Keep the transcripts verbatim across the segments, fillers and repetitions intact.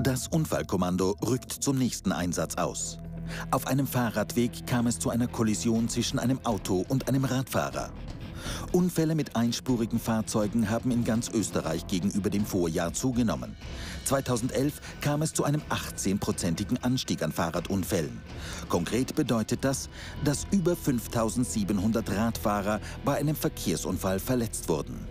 Das Unfallkommando rückt zum nächsten Einsatz aus. Auf einem Fahrradweg kam es zu einer Kollision zwischen einem Auto und einem Radfahrer. Unfälle mit einspurigen Fahrzeugen haben in ganz Österreich gegenüber dem Vorjahr zugenommen. zweitausendelf kam es zu einem achtzehnprozentigen Anstieg an Fahrradunfällen. Konkret bedeutet das, dass über fünftausendsiebenhundert Radfahrer bei einem Verkehrsunfall verletzt wurden.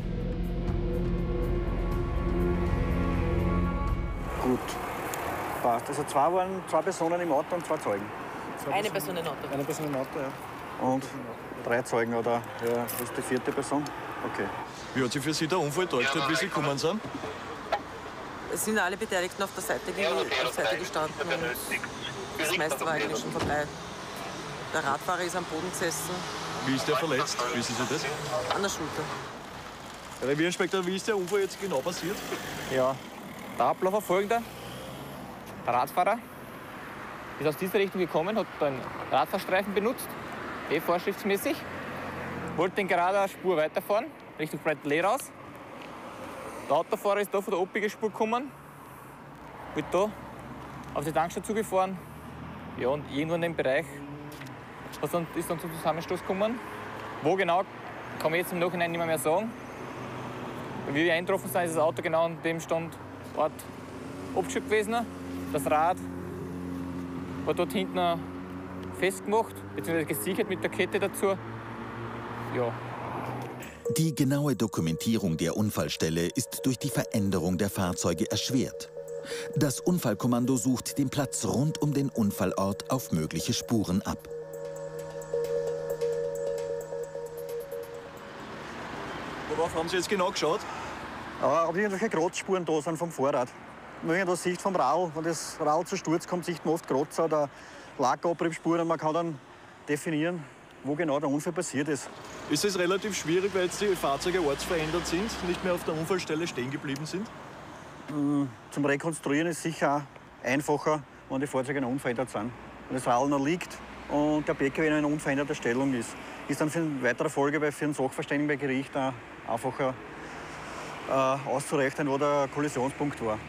Gut, passt. Also zwei waren zwei Personen im Auto und zwei Zeugen. Zwei Eine Person im Auto. Eine Person im Auto, ja. Und drei Zeugen, oder? Ja, das ist die vierte Person? Okay. Wie hat sich für Sie der Unfall dargestellt, wie Sie gekommen sind? Es sind alle Beteiligten auf der Seite, auf der Seite gestanden und das meiste war eigentlich schon vorbei. Der Radfahrer ist am Boden gesessen. Wie ist der verletzt? Wissen Sie das? An der Schulter. Herr Revierinspektor, wie ist der Unfall jetzt genau passiert? Ja, der Ablauf war folgender. Der Radfahrer ist aus dieser Richtung gekommen, hat einen Radfahrstreifen benutzt, eh vorschriftsmäßig, wollte den gerade eine Spur weiterfahren, Richtung Breitl raus. Der Autofahrer ist da von der Abbiegerspur gekommen, wird da auf die Tankstelle zugefahren. Ja, und irgendwann in dem Bereich dann, ist dann zum Zusammenstoß gekommen. Wo genau, kann man jetzt im Nachhinein nicht mehr, mehr sagen. Wie wir eingetroffen sind, ist das Auto genau an dem Standort abgeschüttet gewesen. Das Rad war dort hinten festgemacht, bzw. gesichert mit der Kette dazu. Ja. Die genaue Dokumentierung der Unfallstelle ist durch die Veränderung der Fahrzeuge erschwert. Das Unfallkommando sucht den Platz rund um den Unfallort auf mögliche Spuren ab. Worauf haben Sie jetzt genau geschaut? Ja, ob irgendwelche Kratzspuren da sind vom Fahrrad. Wenn man das sieht vom Radl, wenn das Radl zu Sturz kommt, sieht man oft Kratzer oder Lackabriebspuren. Man kann dann definieren, wo genau der Unfall passiert ist. Ist es relativ schwierig, weil jetzt die Fahrzeuge ortsverändert sind, nicht mehr auf der Unfallstelle stehen geblieben sind? Zum Rekonstruieren ist sicher auch einfacher, wenn die Fahrzeuge noch unverändert sind. Wenn das Radl noch liegt und der P K W in unveränderter Stellung ist, ist dann für eine weitere Folge bei für einen Sachverständigen bei Gericht auch einfacher äh, auszurechnen, wo der Kollisionspunkt war.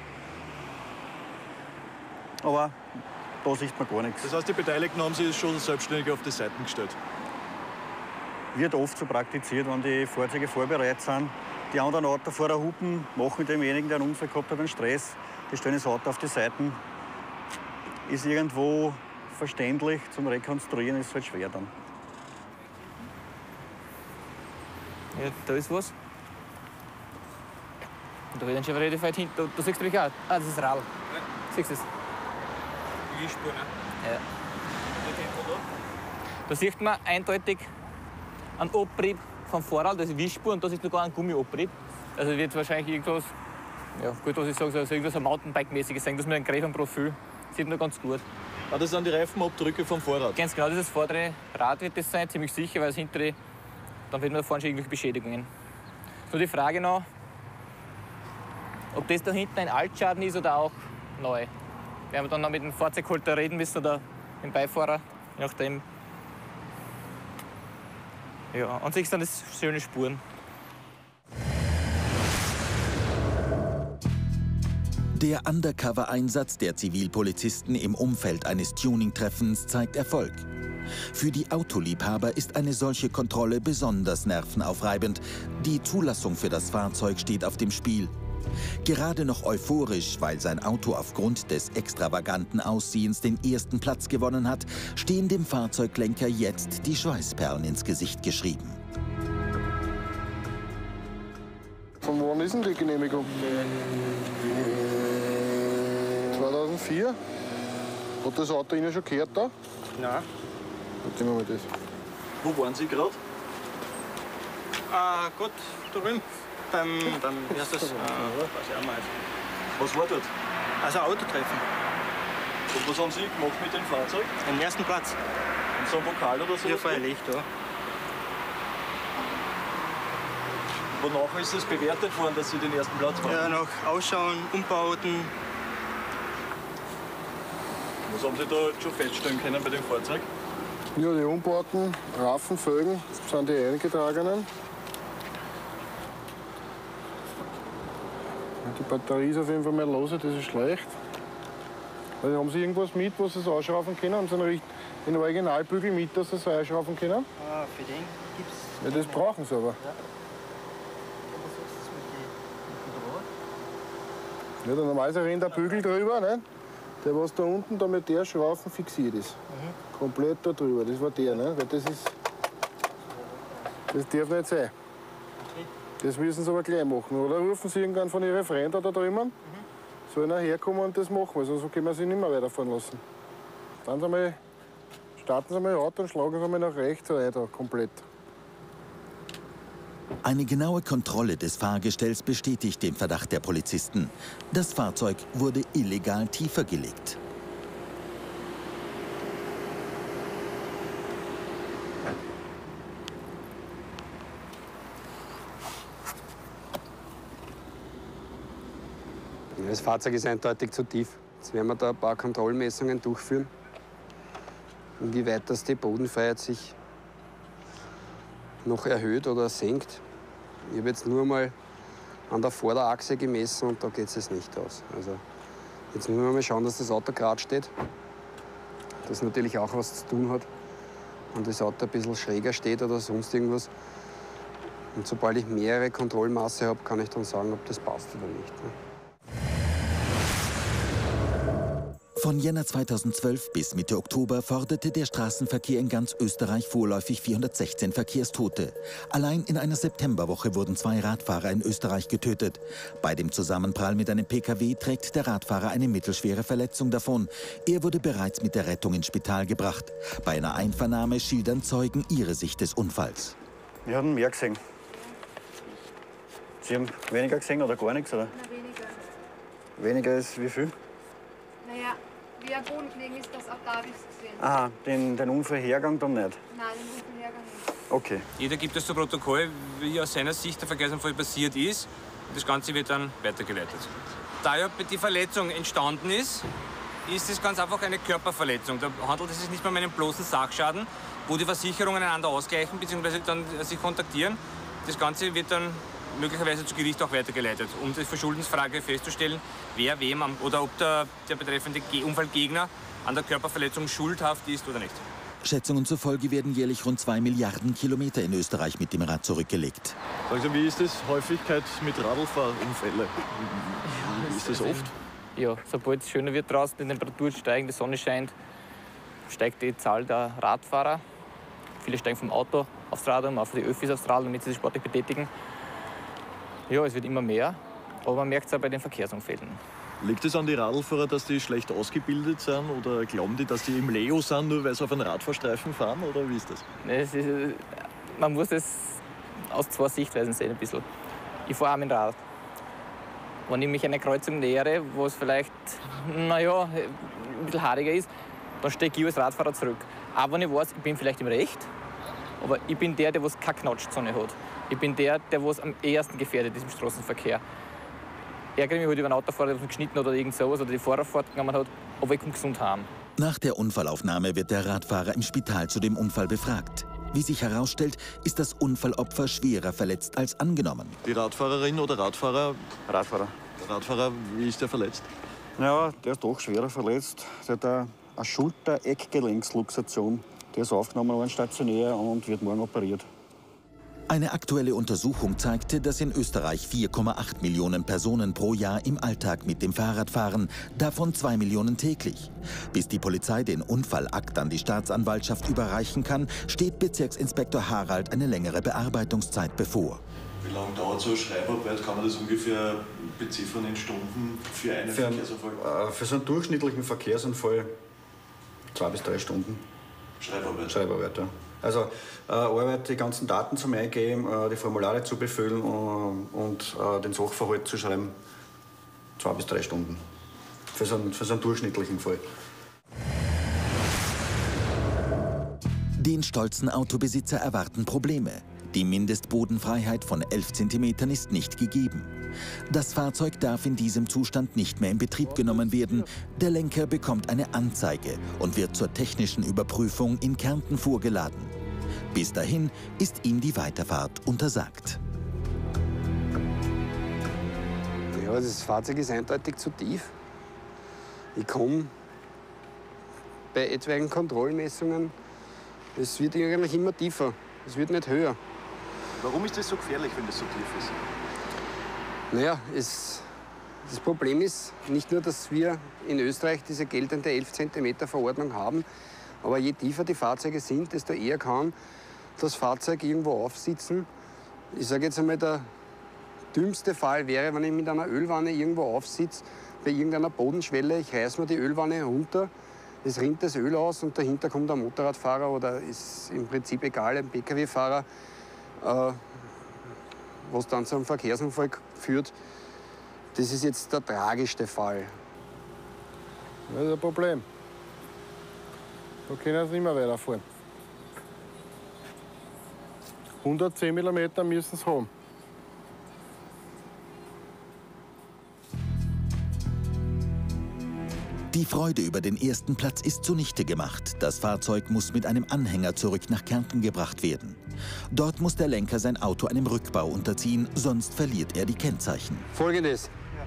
Aber da sieht man gar nichts. Das heißt, die Beteiligten haben sich schon selbstständig auf die Seiten gestellt? Wird oft so praktiziert, wenn die Fahrzeuge vorbereitet sind. Die anderen Autofahrer hupen, machen demjenigen, der einen Unfall gehabt hat, einen Stress. Die stellen das Auto auf die Seiten. Ist irgendwo verständlich, zum Rekonstruieren ist es halt schwer dann. Ja, da ist was. Und da wird dann schon relativ weit hinten. Da, da siehst du mich auch. Ah, das ist Radl. Ja. Siehst du es? Die Spur, ne? Ja. Da sieht man eindeutig einen Abrieb vom Vorrat, das ist Wischspur, und das ist sogar ein Gummiabrieb. Also wird wahrscheinlich irgendwas, ja gut, was ich sage, also irgendwas ein Mountainbike-mäßiges sein, das mit einem Gräfenprofil sieht man ganz gut. Ah, das sind die Reifenabdrücke vom Vorrat? Ganz genau, das ist das vordere Rad wird das sein, ziemlich sicher, weil das hintere, dann wird man da vorne schon irgendwelche Beschädigungen. Nur die Frage noch, ob das da hinten ein Altschaden ist oder auch neu. Werden wir dann noch mit dem Fahrzeughalter reden müssen oder mit dem Beifahrer, je nachdem. Ja, an sich sind das schöne Spuren. Der Undercover-Einsatz der Zivilpolizisten im Umfeld eines Tuning-Treffens zeigt Erfolg. Für die Autoliebhaber ist eine solche Kontrolle besonders nervenaufreibend. Die Zulassung für das Fahrzeug steht auf dem Spiel. Gerade noch euphorisch, weil sein Auto aufgrund des extravaganten Aussehens den ersten Platz gewonnen hat, stehen dem Fahrzeuglenker jetzt die Schweißperlen ins Gesicht geschrieben. Von wann ist denn die Genehmigung? zweitausendvier? Hat das Auto Ihnen schon gehört da? Nein. Erzähl mir mal das. Wo waren Sie gerade? Ah, gut, da drüben. Beim, beim, wie heißt das? Äh, weiß ich auch mal. Was war dort? Also Autotreffen. Und was haben Sie gemacht mit dem Fahrzeug? Am ersten Platz. In so einem Pokal oder so? Hier fahre ich Licht, ja. Wonach ist es bewertet worden, dass Sie den ersten Platz machen? Ja, nach Ausschauen, Umbauten. Was haben Sie da schon feststellen können bei dem Fahrzeug? Ja, die Umbauten, Raffen, Felgen sind die eingetragenen. Die Batterie ist auf jeden Fall mehr los, das ist schlecht. Also haben Sie irgendwas mit, was Sie es ausschrauben können? Haben Sie einen, einen Originalbügel mit, dass Sie es ausschrauben können? Ah, für den gibt's. Ja, das brauchen Sie aber. Ja. Ja, dann normalerweise rennt der Bügel drüber, ne? Der was da unten da mit der Schrauben fixiert ist. Mhm. Komplett da drüber, das war der, ne? Weil das ist. Das darf nicht sein. Das müssen Sie aber gleich machen. Oder rufen Sie irgendwann von Ihren Freunden da drüben, mhm. sollen er herkommen und das machen, weil sonst können wir Sie nicht mehr weiterfahren lassen. Dann Sie mal, starten Sie mal Auto und schlagen Sie mal nach rechts rein, da komplett. Eine genaue Kontrolle des Fahrgestells bestätigt den Verdacht der Polizisten. Das Fahrzeug wurde illegal tiefer gelegt. Das Fahrzeug ist eindeutig zu tief. Jetzt werden wir da ein paar Kontrollmessungen durchführen, inwieweit das die Bodenfreiheit sich noch erhöht oder senkt. Ich habe jetzt nur mal an der Vorderachse gemessen und da geht es nicht aus. Also jetzt müssen wir mal schauen, dass das Auto gerade steht. Das natürlich auch was zu tun hat. Und das Auto ein bisschen schräger steht oder sonst irgendwas. Und sobald ich mehrere Kontrollmaße habe, kann ich dann sagen, ob das passt oder nicht. Von Jänner zweitausendzwölf bis Mitte Oktober forderte der Straßenverkehr in ganz Österreich vorläufig vierhundertsechzehn Verkehrstote. Allein in einer Septemberwoche wurden zwei Radfahrer in Österreich getötet. Bei dem Zusammenprall mit einem P K W trägt der Radfahrer eine mittelschwere Verletzung davon. Er wurde bereits mit der Rettung ins Spital gebracht. Bei einer Einvernahme schildern Zeugen ihre Sicht des Unfalls. Wir haben mehr gesehen. Sie haben weniger gesehen oder gar nichts, oder? Na, weniger. Weniger ist wie viel? Naja, wie er Boden gelegen ist, das auch da habe ich es gesehen. Aha, den, den Unfallhergang dann nicht? Nein, den Unfallhergang nicht. Okay. Jeder gibt es zu Protokoll, wie aus seiner Sicht der Verkehrsunfall passiert ist. Das Ganze wird dann weitergeleitet. Da ja die Verletzung entstanden ist, ist es ganz einfach eine Körperverletzung. Da handelt es sich nicht mehr um einen bloßen Sachschaden, wo die Versicherungen einander ausgleichen bzw. dann sich kontaktieren. Das Ganze wird dann möglicherweise zu Gericht auch weitergeleitet, um die Verschuldensfrage festzustellen, wer wem am, oder ob der, der betreffende Unfallgegner an der Körperverletzung schuldhaft ist oder nicht. Schätzungen zufolge werden jährlich rund zwei Milliarden Kilometer in Österreich mit dem Rad zurückgelegt. Also wie ist das Häufigkeit mit Radlfahrunfällen? Wie ist das oft? Ja, sobald es schöner wird draußen, die Temperaturen steigen, die Sonne scheint, steigt die Zahl der Radfahrer. Viele steigen vom Auto aufs Rad um, auf die Öffis aufs Rad, damit sie sich sportlich betätigen. Ja, es wird immer mehr, aber man merkt es auch bei den Verkehrsunfällen. Liegt es an die Radlfahrer, dass die schlecht ausgebildet sind oder glauben die, dass die im Leo sind, nur weil sie auf einem Radfahrstreifen fahren, oder wie ist das? Es ist, man muss es aus zwei Sichtweisen sehen ein bisschen. Ich fahre auch mit dem Rad. Wenn ich mich einer Kreuzung nähere, wo es vielleicht naja, ein bisschen haariger ist, dann steige ich als Radfahrer zurück. Auch wenn ich weiß, ich bin vielleicht im Recht, aber ich bin der, der keine Knatschzone hat. Ich bin der, der was am ehesten gefährdet ist im Straßenverkehr. Ich ärgere mich halt über einen Autofahrer, der was geschnitten hat oder irgend sowas, oder die Fahrerfahrt genommen hat, aber ich komme gesund heim. Nach der Unfallaufnahme wird der Radfahrer im Spital zu dem Unfall befragt. Wie sich herausstellt, ist das Unfallopfer schwerer verletzt als angenommen. Die Radfahrerin oder Radfahrer? Radfahrer. Der Radfahrer, wie ist der verletzt? Ja, der ist doch schwerer verletzt. Der hat eine Schulter-Eckgelenksluxation. Der ist aufgenommen worden stationär und wird morgen operiert. Eine aktuelle Untersuchung zeigte, dass in Österreich vier Komma acht Millionen Personen pro Jahr im Alltag mit dem Fahrrad fahren, davon zwei Millionen täglich. Bis die Polizei den Unfallakt an die Staatsanwaltschaft überreichen kann, steht Bezirksinspektor Harald eine längere Bearbeitungszeit bevor. Wie lange dauert so eine Schreibarbeit? Kann man das ungefähr beziffern in Stunden für einen für Verkehrsunfall? Ein, äh, für so einen durchschnittlichen Verkehrsunfall zwei bis drei Stunden. Schreibarbeit? Schreibarbeit, ja. Also äh, Arbeit, die ganzen Daten zum Eingeben, äh, die Formulare zu befüllen äh, und äh, den Sachverhalt zu schreiben, zwei bis drei Stunden. Für so einen, für so einen durchschnittlichen Fall. Den stolzen Autobesitzer erwarten Probleme. Die Mindestbodenfreiheit von elf Zentimetern ist nicht gegeben. Das Fahrzeug darf in diesem Zustand nicht mehr in Betrieb genommen werden. Der Lenker bekommt eine Anzeige und wird zur technischen Überprüfung in Kärnten vorgeladen. Bis dahin ist ihm die Weiterfahrt untersagt. Ja, das Fahrzeug ist eindeutig zu tief. Ich komme bei etwaigen Kontrollmessungen, es wird eigentlich immer tiefer, es wird nicht höher. Warum ist das so gefährlich, wenn das so tief ist? Naja, es, das Problem ist nicht nur, dass wir in Österreich diese geltende elf Zentimeter Verordnung haben, aber je tiefer die Fahrzeuge sind, desto eher kann das Fahrzeug irgendwo aufsitzen. Ich sage jetzt einmal, der dümmste Fall wäre, wenn ich mit einer Ölwanne irgendwo aufsitze, bei irgendeiner Bodenschwelle, ich reiß mir die Ölwanne runter, es rinnt das Öl aus und dahinter kommt ein Motorradfahrer oder ist im Prinzip egal, ein P K W-Fahrer, äh, was dann zu einem Verkehrsunfall führt. Das ist jetzt der tragischste Fall. Das ist ein Problem. Da können sie nicht mehr weiterfahren. hundertzehn Millimeter müssen sie haben. Die Freude über den ersten Platz ist zunichte gemacht. Das Fahrzeug muss mit einem Anhänger zurück nach Kärnten gebracht werden. Dort muss der Lenker sein Auto einem Rückbau unterziehen, sonst verliert er die Kennzeichen. Folgendes.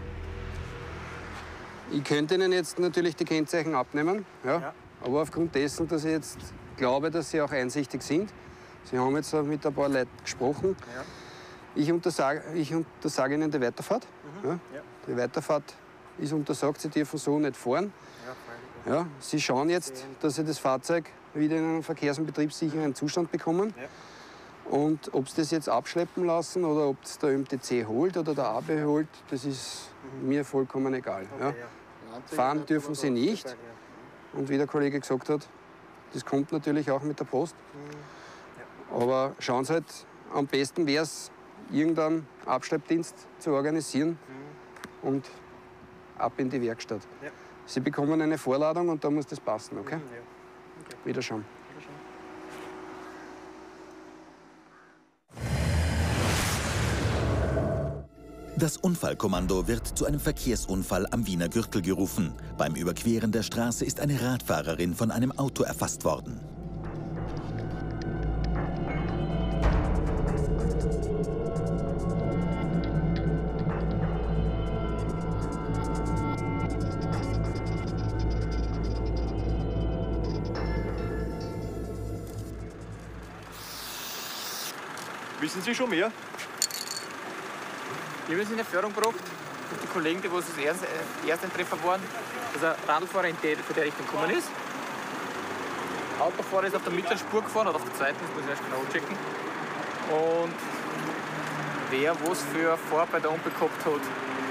Ich könnte Ihnen jetzt natürlich die Kennzeichen abnehmen, ja, ja. aber aufgrund dessen, dass ich jetzt glaube, dass Sie auch einsichtig sind, Sie haben jetzt mit ein paar Leuten gesprochen, ja. ich, untersage, ich untersage Ihnen die Weiterfahrt. Mhm. Ja. Ja. Die Weiterfahrt ist untersagt, Sie dürfen so nicht fahren. Ja, ja, Sie schauen jetzt, dass Sie das Fahrzeug wieder in einen verkehrs- und betriebssicheren Zustand bekommen. Ja. Und ob Sie das jetzt abschleppen lassen oder ob es der M T C holt oder der A B holt, das ist mhm. mir vollkommen egal. Okay, ja. Ja. Fahren dürfen Sie nicht. Und wie der Kollege gesagt hat, das kommt natürlich auch mit der Post. Mhm. Ja. Aber schauen Sie halt, am besten wäre es, irgendeinen Abschleppdienst zu organisieren. Mhm. Und ab in die Werkstatt. Ja. Sie bekommen eine Vorladung und da muss das passen, okay? Ja. Okay. Wiederschauen. Das Unfallkommando wird zu einem Verkehrsunfall am Wiener Gürtel gerufen. Beim Überqueren der Straße ist eine Radfahrerin von einem Auto erfasst worden. Wissen Sie schon mehr? Ich habe es in Erfahrung gebracht, mit den Kollegen, die das erste, erste Treffer waren, dass ein Radlfahrer in der, von der Richtung gekommen ist. Der Autofahrer ist auf der mittleren Spur gefahren, oder auf der zweiten, das muss ich erst genau checken. Und wer was für Farbe bei der Ampel gehabt hat.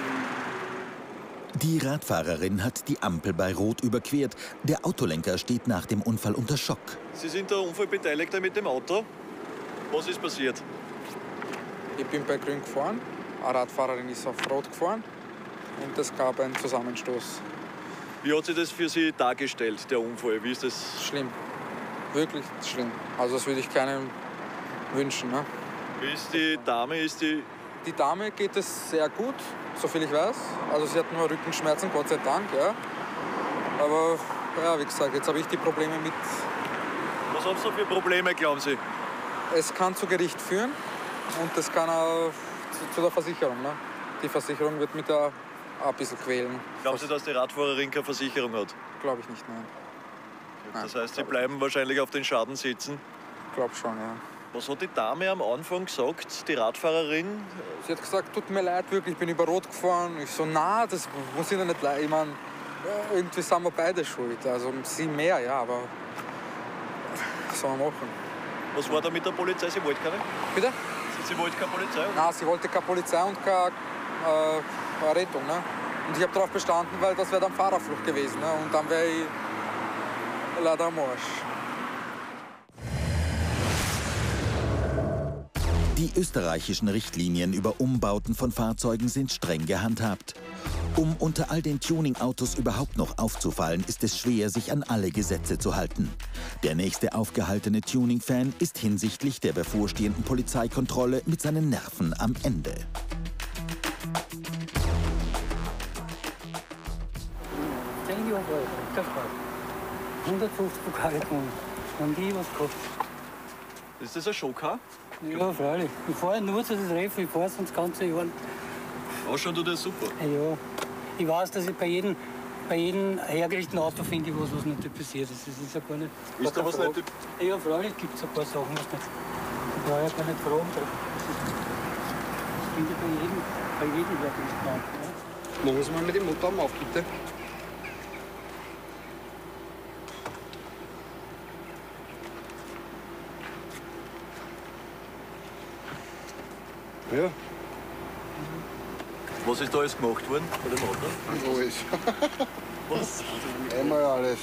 Die Radfahrerin hat die Ampel bei Rot überquert. Der Autolenker steht nach dem Unfall unter Schock. Sie sind der Unfallbeteiligte mit dem Auto. Was ist passiert? Ich bin bei Grün gefahren, eine Radfahrerin ist auf Rot gefahren und es gab einen Zusammenstoß. Wie hat sich das für Sie dargestellt, der Unfall? Wie ist das? Schlimm, wirklich schlimm. Also das würde ich keinem wünschen. Ne? Wie ist die Dame? Ist die... die Dame geht es sehr gut, soviel ich weiß. Also sie hat nur Rückenschmerzen, Gott sei Dank. Ja. Aber ja, wie gesagt, jetzt habe ich die Probleme mit... Was haben Sie für Probleme, glauben Sie? Es kann zu Gericht führen und das kann auch zu, zu der Versicherung. Ne? Die Versicherung wird mit der ein bisschen quälen. Glauben Sie, dass die Radfahrerin keine Versicherung hat? Glaube ich nicht, nein. Okay, das heißt, Sie bleiben wahrscheinlich auf den Schaden sitzen? Ich glaube schon, ja. Was hat die Dame am Anfang gesagt, die Radfahrerin? Sie hat gesagt, tut mir leid, wirklich, ich bin über Rot gefahren. Ich so, na, das muss Ihnen nicht leid. Ich meine, irgendwie sind wir beide schuld. Also sie mehr, ja, aber was soll man machen? Was war da mit der Polizei? Sie wollte keine? Bitte? Sie, sie wollte keine Polizei? Nein, sie wollte keine Polizei und keine äh, Rettung. Ne? Und ich habe darauf bestanden, weil das wäre dann Fahrerflucht gewesen. Ne? Und dann wäre ich leider am Arsch. Die österreichischen Richtlinien über Umbauten von Fahrzeugen sind streng gehandhabt. Um unter all den Tuning-Autos überhaupt noch aufzufallen, ist es schwer, sich an alle Gesetze zu halten. Der nächste aufgehaltene Tuning-Fan ist hinsichtlich der bevorstehenden Polizeikontrolle mit seinen Nerven am Ende. zehn Jahre alt, hundertfünfzig Pokale gewonnen. Haben die was gehabt? Ist das ein Showcar? Ja, freilich. Ich fahre nur zu den Treffen, ich fahre es das ganze Jahr. Ausschauen tut das super. Ja, ich weiß, dass ich bei jedem bei jedem hergerichteten Auto finde ich was, was nicht typisiert ist. Das ist ja gar nicht. Ist da was nicht? Ja, freilich gibt es ein paar Sachen, was nicht. Ich brauche ja gar nicht fragen. Das, ist, das finde ich bei jedem, bei jedem hergerichteten Auto. Ja. Machen Sie mal mit dem Motorraum auf, bitte. Ja. Was ist da alles gemacht worden bei dem Auto? Alles. Was? Einmal alles.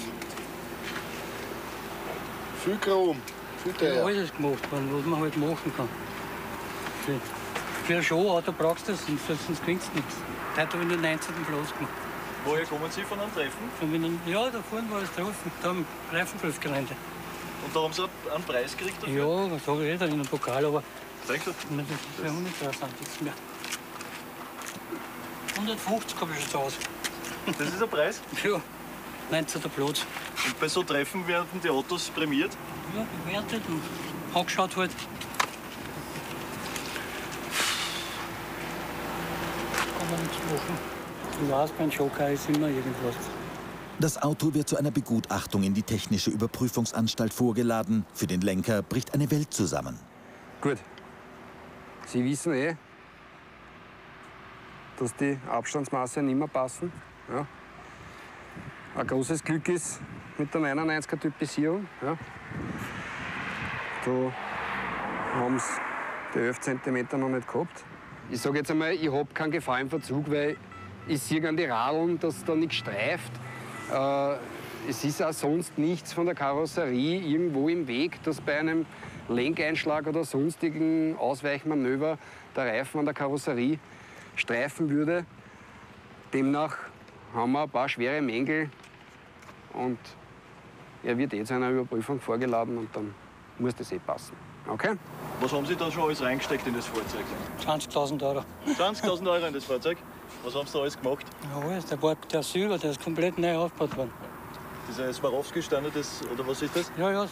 Viel Chrom, viel Ja, Teuer. alles gemacht worden, was man halt machen kann. Für, für ein Showauto brauchst du das, sonst, sonst kriegst du nichts. Heute habe ich den neunzehnten Platz gemacht. Woher kommen Sie von einem Treffen? Von einem, ja, da vorne war das Treffen, da am Reifenprüfgelände. Und da haben Sie einen Preis gekriegt dafür? Ja, was habe ich eh da in einem Pokal, aber Zeigst du? das ist ja uninteressant jetzt mehr. hundertfünfzig habe ich schon zu Hause. Das ist der Preis? Ja, neunzehnter Platz. Und bei so Treffen werden die Autos prämiert? Ja, bewertet und angeschaut halt. Kann man nichts machen. Ich weiß, beim Schocker ist immer irgendwas. Das Auto wird zu einer Begutachtung in die technische Überprüfungsanstalt vorgeladen. Für den Lenker bricht eine Welt zusammen. Gut. Sie wissen eh, dass die Abstandsmaße nicht mehr passen. Ja. Ein großes Glück ist mit der neunundneunziger Typisierung. Ja. Da haben sie die elf Zentimeter noch nicht gehabt. Ich sage jetzt einmal, ich habe keinen Gefahrenverzug, weil ich sehe an die Radeln, dass da nichts streift. Äh, es ist auch sonst nichts von der Karosserie irgendwo im Weg, dass bei einem Lenkeinschlag oder sonstigen Ausweichmanöver der Reifen an der Karosserie streifen würde. Demnach haben wir ein paar schwere Mängel und er wird eh zu einer Überprüfung vorgeladen und dann muss das eh passen. Okay? Was haben Sie da schon alles reingesteckt in das Fahrzeug? zwanzigtausend Euro. zwanzigtausend Euro in das Fahrzeug? Was haben Sie da alles gemacht? Ja, alles. Der war der Silber, der ist komplett neu aufgebaut worden. Diese Swarovski-Steine, das, oder was ist das? Ja, ja.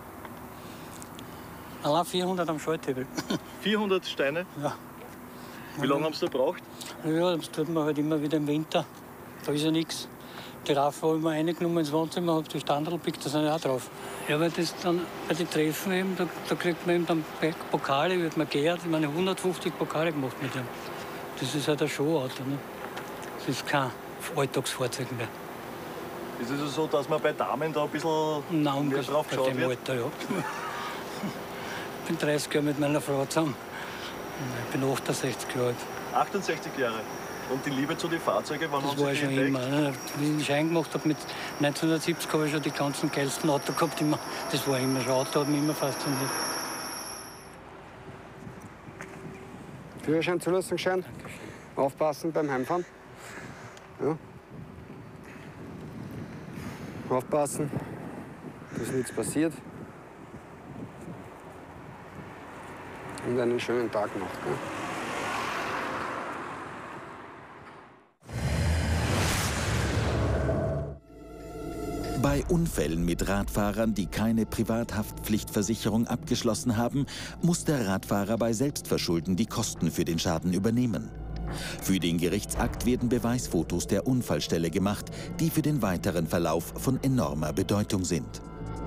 Allein vierhundert am Schalthebel. vierhundert Steine? Ja. Wie lange haben Sie da gebraucht? Ja, das tut man halt immer wieder im Winter. Da ist ja nichts. Die Raffe habe ich mir reingenommen ins Wohnzimmer, habe die Standard gepickt, da sind ja auch drauf. Ja, weil das dann bei den Treffen eben, da, da kriegt man eben dann Pokale, wird man geehrt. Ich meine, hundertfünfzig Pokale gemacht mit dem. Das ist halt ein Showauto. Ne? Das ist kein Alltagsfahrzeug mehr. Ist es so, dass man bei Damen da ein bisschen Nein, mehr drauf geschaut dem wird? Alter, ja. Ich bin dreißig Jahre mit meiner Frau zusammen. Ich bin achtundsechzig Jahre alt. achtundsechzig Jahre. Und die Liebe zu den Fahrzeugen, wann Das haben Sie war die schon entdeckt? immer. Ne? Wie ich den Schein gemacht habe, mit neunzehnhundertsiebzig habe ich schon die ganzen geilsten Autos gehabt. Immer. Das war immer schon. Auto hat mich immer fasziniert. Führerschein, Zulassungsschein. Aufpassen beim Heimfahren. Ja. Aufpassen, dass nichts passiert. Und einen schönen Tag noch. Gell? Bei Unfällen mit Radfahrern, die keine Privathaftpflichtversicherung abgeschlossen haben, muss der Radfahrer bei Selbstverschulden die Kosten für den Schaden übernehmen. Für den Gerichtsakt werden Beweisfotos der Unfallstelle gemacht, die für den weiteren Verlauf von enormer Bedeutung sind.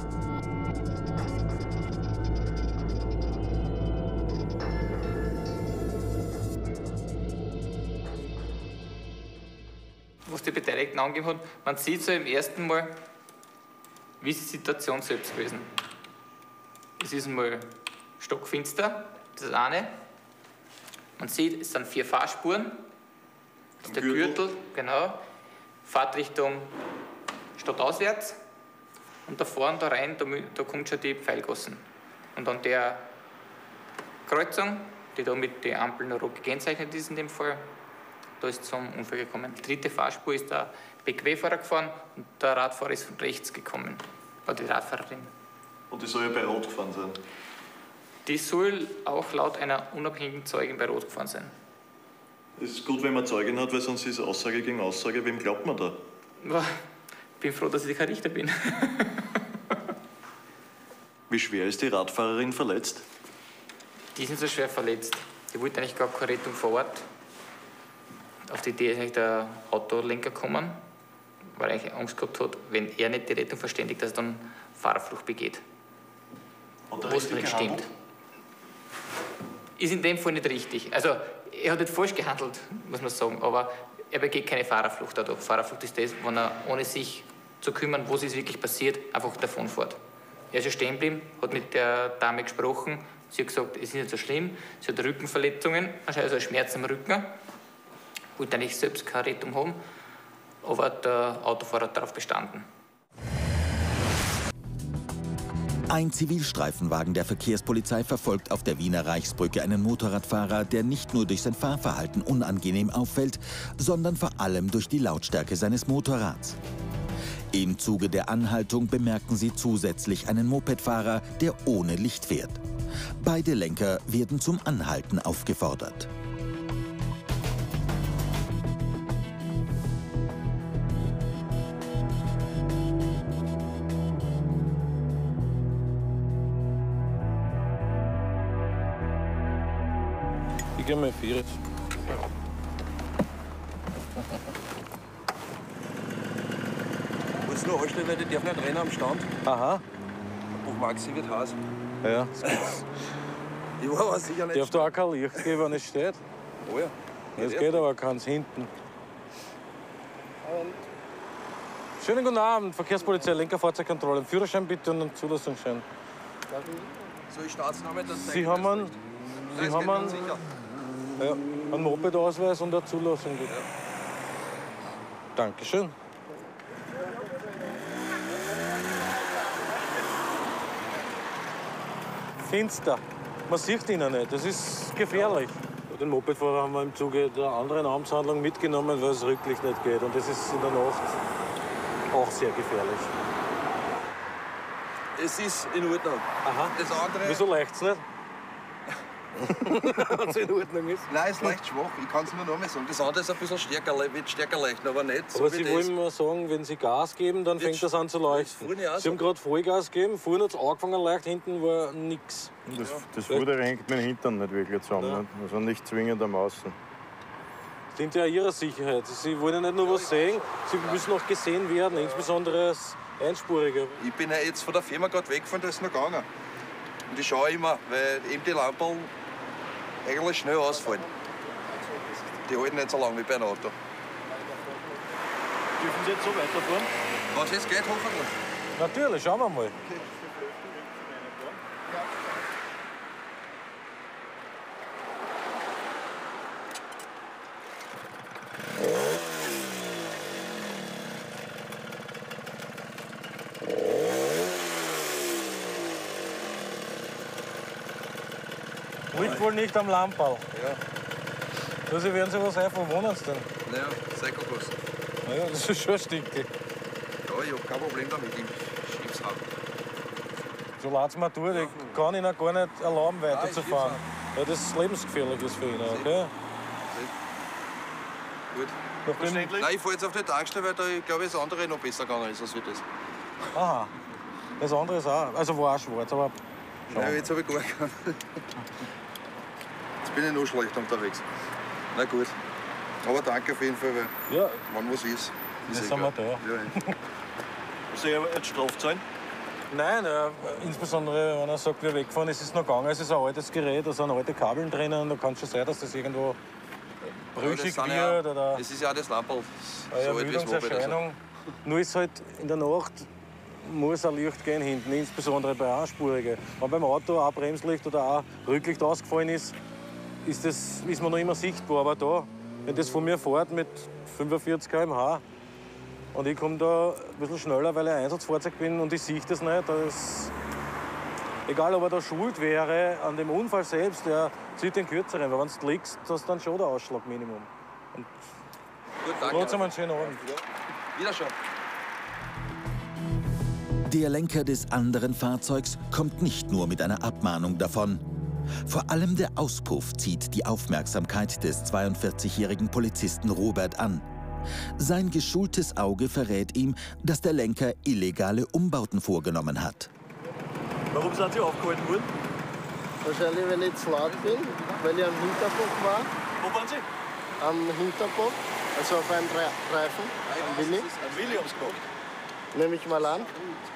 Was die Beteiligten angegeben hat, man sieht so im ersten Mal, wie ist die Situation selbst gewesen. Es ist mal stockfinster, das ist das eine. Man sieht, es sind vier Fahrspuren. Das ist der Gürtel, genau. Fahrtrichtung stadtauswärts. Und da vorne, da rein, da, da kommt schon die Pfeilgassen. Und an der Kreuzung, die da mit den Ampeln rot gekennzeichnet ist in dem Fall, da ist es zum Unfall gekommen. Die dritte Fahrspur ist der B Q W-Fahrer gefahren und der Radfahrer ist von rechts gekommen. Oder die Radfahrerin. Und die soll ja bei Rot gefahren sein? Die soll auch laut einer unabhängigen Zeugin bei Rot gefahren sein. Es ist gut, wenn man Zeugin hat, weil sonst ist Aussage gegen Aussage. Wem glaubt man da? Ich bin froh, dass ich kein Richter bin. Wie schwer ist die Radfahrerin verletzt? Die sind so schwer verletzt. Die wollte eigentlich gar keine Rettung vor Ort. Auf die Idee ist eigentlich der Autolenker gekommen. weil er eigentlich Angst gehabt hat, wenn er nicht die Rettung verständigt, dass er dann Fahrerflucht begeht. Was nicht stimmt. Ist in dem Fall nicht richtig. Also, er hat nicht falsch gehandelt, muss man sagen, aber er begeht keine Fahrerflucht dadurch. Fahrerflucht ist das, wenn er, ohne sich zu kümmern, was ist wirklich passiert, einfach davonfährt. Er ist ja stehen geblieben, hat mit der Dame gesprochen. Sie hat gesagt, es ist nicht so schlimm. Sie hat Rückenverletzungen, also Schmerzen am Rücken. Wollte eigentlich selbst keine Rettung haben, aber der Autofahrer hat darauf bestanden. Ein Zivilstreifenwagen der Verkehrspolizei verfolgt auf der Wiener Reichsbrücke einen Motorradfahrer, der nicht nur durch sein Fahrverhalten unangenehm auffällt, sondern vor allem durch die Lautstärke seines Motorrads. Im Zuge der Anhaltung bemerken sie zusätzlich einen Mopedfahrer, der ohne Licht fährt. Beide Lenker werden zum Anhalten aufgefordert. Ich gehe mal vier. Muss nur anstellen, weil die dürfen nicht rennen am Stand. Aha. Buch Maxi wird heiß. Ja. Ich war aber sicher nicht. Darf da auch kein Licht geben, wenn es steht? Oh ja. Es geht aber keins hinten. Schönen guten Abend, Verkehrspolizei, Lenkerfahrzeugkontrolle. Führerschein bitte und einen Zulassungsschein. Soll ich Staatsname dann zeigen? Sie haben einen, Sie Nein, haben einen, sicher. ja, einen Mopedausweis und eine Zulassung. Bitte. Ja. Dankeschön. Finster. Man sieht ihn nicht. Das ist gefährlich. Den Mopedfahrer haben wir im Zuge der anderen Amtshandlung mitgenommen, weil es Rücklicht nicht geht. Und das ist in der Nacht auch sehr gefährlich. Es ist in Ordnung. Aha. Das andere... Wieso leicht's nicht? Wenn es in Ordnung ist? Nein, es ist leicht schwach. Ich kann es nur noch mal sagen. Das andere ist ein bisschen stärker, wird stärker leuchten, aber nicht so aber wie Sie das. wollen mir sagen, wenn Sie Gas geben, dann fängt das an zu leuchten. Sie haben gerade Vollgas gegeben, vorne hat es angefangen leicht, hinten war nichts. Das, das Vorder hängt mit dem Hintern nicht wirklich zusammen. Ja. Nicht? Also nicht zwingend am Außen. Das dient ja Ihrer Sicherheit. Sie wollen ja nicht nur was sehen, Sie müssen auch gesehen werden, insbesondere als Einspuriger. Ich bin ja jetzt von der Firma gerade weggefahren, da ist noch gegangen. Und ich schaue immer, weil eben die Lampen eigentlich schnell ausfallen. Die halten nicht so lange wie bei einem Auto. Dürfen Sie jetzt so weiterfahren? Was jetzt geht, hoffentlich. Natürlich, schauen wir mal. Okay. Liegt wohl nicht am Lamperl. Ja. Also werden Sie was ein, wo wohnen Sie denn? Naja, Seikokosten. Naja, das ist schon ein Stück. Ja, ich hab kein Problem damit, ich schieb's ab. So leid es mir tut, ich kann Ihnen gar nicht erlauben, weiterzufahren. Weil das lebensgefährlich ist für ihn, okay? Gut. Nein, ich fahre jetzt auf die Tankstelle, weil da, ich glaube, das andere noch besser gegangen ist als wie das. Aha. Das andere ist auch, also war auch schwarz, aber... Ja, jetzt habe ich gar keinen. Jetzt bin ich noch schlecht unterwegs. Na gut. Aber danke auf jeden Fall, weil ja. Wenn was ist, ist jetzt eh sind wir da. Ja, soll ich jetzt Straf zahlen? Nein, äh, insbesondere wenn er sagt, wir wegfahren, ist es noch gegangen. Es ist ein altes Gerät, da sind alte Kabeln drinnen. Da kann es schon sein, dass das irgendwo brüchig ja, wird. Ja, oder das ist ja auch das Lamperl. Eine so Ermüdungserscheinung. Nur ist halt in der Nacht muss ein Licht gehen hinten, insbesondere bei Einspurigen. Wenn beim Auto auch Bremslicht oder auch Rücklicht ausgefallen ist, ist, das, ist man noch immer sichtbar. Aber da, wenn das von mir fährt mit fünfundvierzig Kilometer pro Stunde und ich komme da ein bisschen schneller, weil ich ein Einsatzfahrzeug bin und ich sehe das nicht, das, egal ob er da schuld wäre an dem Unfall selbst, der zieht den kürzeren. Weil wenn du liegst, hast du dann schon der Ausschlagminimum. Und gut, danke. Trotzdem einen schönen Abend. Ja. Wiederschauen. Der Lenker des anderen Fahrzeugs kommt nicht nur mit einer Abmahnung davon. Vor allem der Auspuff zieht die Aufmerksamkeit des zweiundvierzigjährigen Polizisten Robert an. Sein geschultes Auge verrät ihm, dass der Lenker illegale Umbauten vorgenommen hat. Warum sind Sie aufgehalten worden? Wahrscheinlich, wenn ich zu laut bin, weil ich am Hinterbock war. Wo waren Sie? Am Hinterbock. Also auf einen Re Reifen, ein Willi. Ein Willi haben's gemacht. Nehme ich mal an.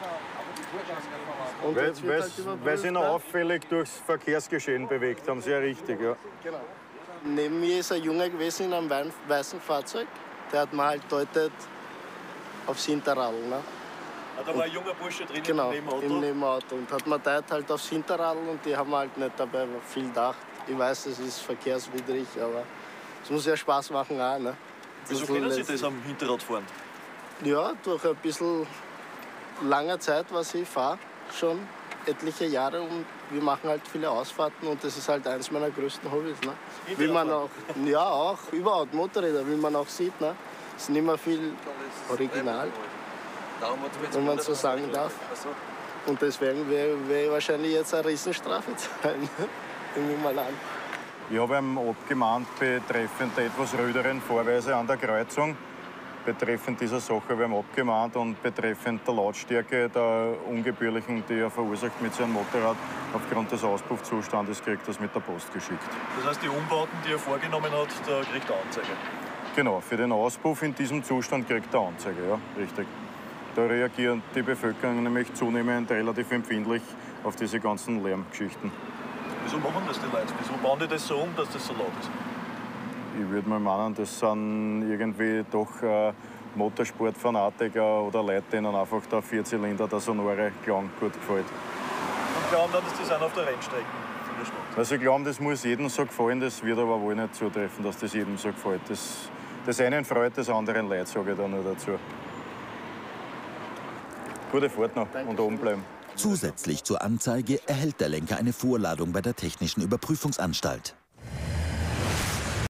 Und Weil jetzt wird halt weil überprüft, sie noch ne? auffällig durchs Verkehrsgeschehen bewegt haben, sehr richtig, ja. Genau. Neben mir ist ein Junge gewesen in einem wei- weißen Fahrzeug. Der hat mir halt deutet aufs Hinterrad. Ne? Ah, da war ein junger Bursche drin Genau, im Nebenauto. im Nebenauto. Und hat mir deutet halt aufs Hinterrad und die haben halt nicht dabei viel gedacht. Ich weiß, es ist verkehrswidrig, aber es muss ja Spaß machen auch. Ne? Wieso können Sie das am Hinterrad fahren? Ja, durch ein bisschen lange Zeit, was ich fahre, schon etliche Jahre und wir machen halt viele Ausfahrten und das ist halt eines meiner größten Hobbys. Ne? Wie man auch, ja, auch überhaupt Motorräder, wie man auch sieht, ne? Es sind immer viel original, wenn man so sagen darf. Und deswegen wäre wär wahrscheinlich jetzt eine Riesenstrafe zahlen. Nehme ich mal an. Ich habe ihm abgemahnt betreffend der etwas röderen Fahrweise an der Kreuzung. Betreffend dieser Sache habe ich ihm abgemahnt und betreffend der Lautstärke der ungebührlichen, die er verursacht mit seinem Motorrad, aufgrund des Auspuffzustandes kriegt er es mit der Post geschickt. Das heißt, die Umbauten, die er vorgenommen hat, da kriegt er Anzeige? Genau, für den Auspuff in diesem Zustand kriegt er Anzeige, ja, richtig. Da reagiert die Bevölkerung nämlich zunehmend relativ empfindlich auf diese ganzen Lärmgeschichten. Wieso machen das die Leute? Wieso bauen die das so um, dass das so laut ist? Ich würde mal meinen, das sind irgendwie doch äh, Motorsportfanatiker oder Leute, denen einfach der Vierzylinder, der sonore Klang gut gefällt. Und glauben dann, dass die sind auf der Rennstrecke von der Stadt? Also ich glaube, das muss jedem so gefallen, das wird aber wohl nicht zutreffen, dass das jedem so gefällt. Das, das einen freut, das anderen leid, sage ich da nur dazu. Gute Fahrt noch und oben bleiben. Zusätzlich zur Anzeige erhält der Lenker eine Vorladung bei der Technischen Überprüfungsanstalt.